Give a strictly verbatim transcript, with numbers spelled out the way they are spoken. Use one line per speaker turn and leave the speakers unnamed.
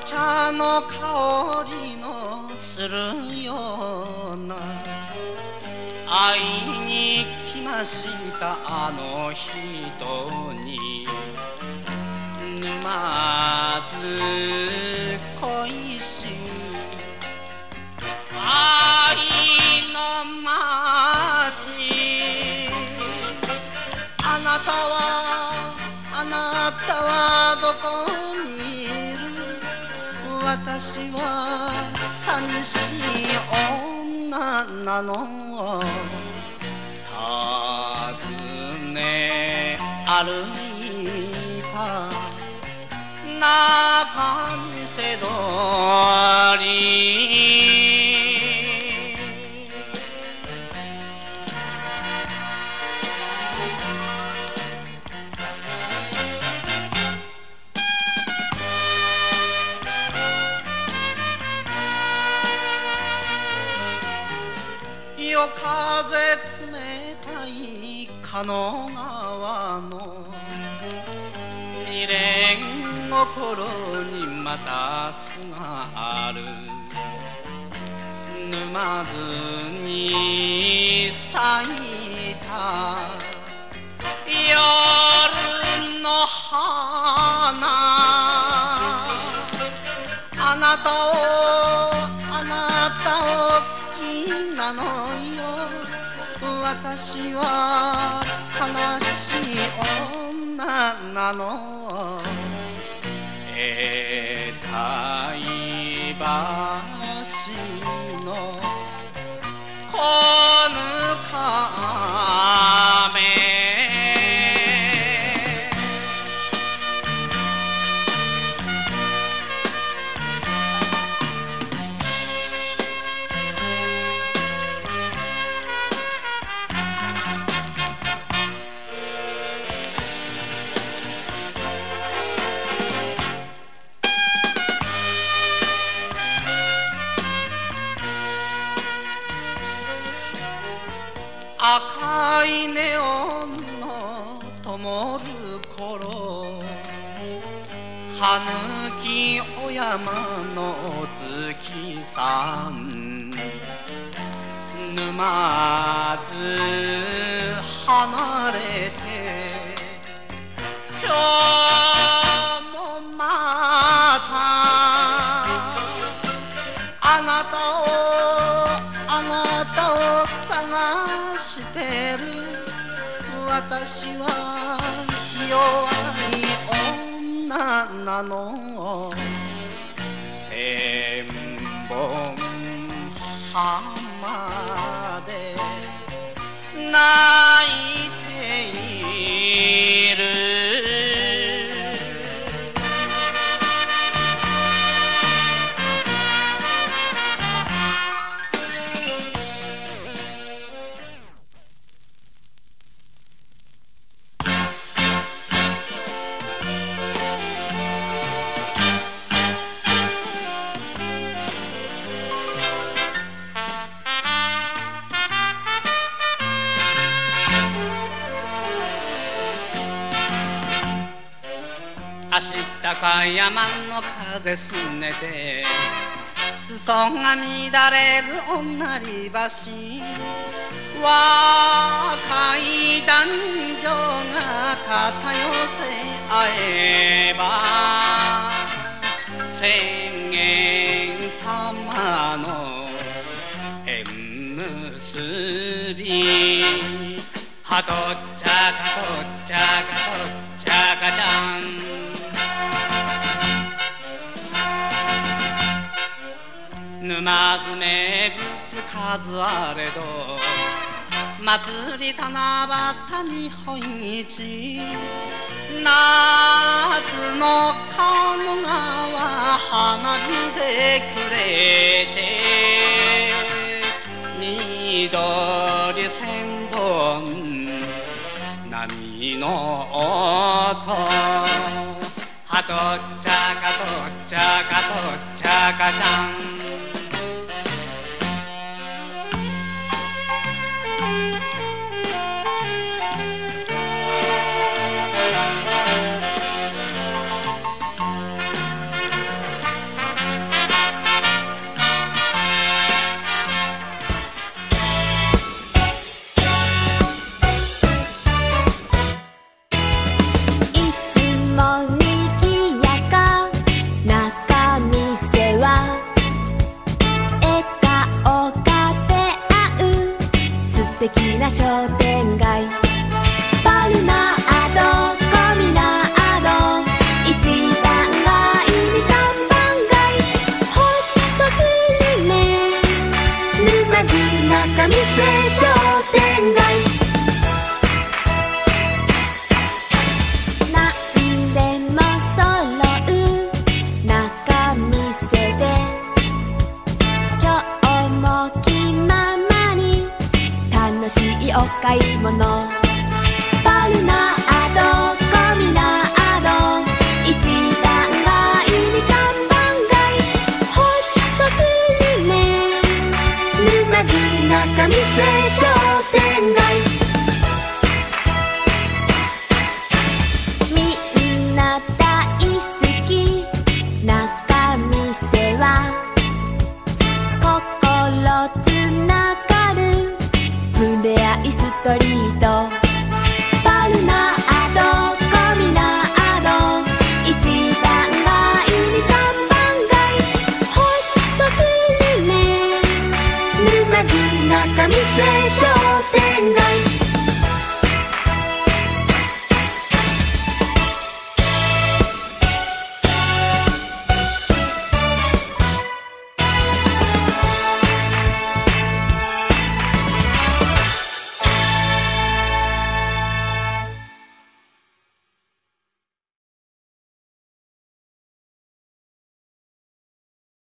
茶の香りのするような会いに来ましたあの人に沼津恋し愛の街あなたはあなたはどこにいる私は寂しい女なの尋ね歩いた仲見世通り夜風冷たい加納川の二連の頃にまた巣がある沼津に咲いた夜の花あなたをあなたを好きなのよ私は悲しい女なの永代橋のこぬかめ赤いネオンの灯る頃羽貫お山のお月さん沼津離れて今日もまたあなたをあなたを探してる私は弱い女なの千本浜で泣いている足高山の風すねて裾が乱れるおなり橋若い男女が肩寄せ合えば千円様の縁結びはとっちゃかとっちゃかとっちゃかちゃん沼津名物数あれど祭り七夕日本一夏の鴨川花火でくれて緑千本波の音はとっちゃかとっちゃかとっちゃかちゃん
敵な商店街。バルナード、コミナード、一番街に三番街。ほっとするね、沼津仲見世商店街。なんでも揃う仲見世で、今日も気ままに楽しいお買い物。バルナード、コミナード、一番街に三番街。ほっとするね、沼津仲見世商店街。みんな大好き仲見世は、心つながるふれあいストリート。バルナード、コミナード、一番街に三番街。ほっとするね、沼津仲見世商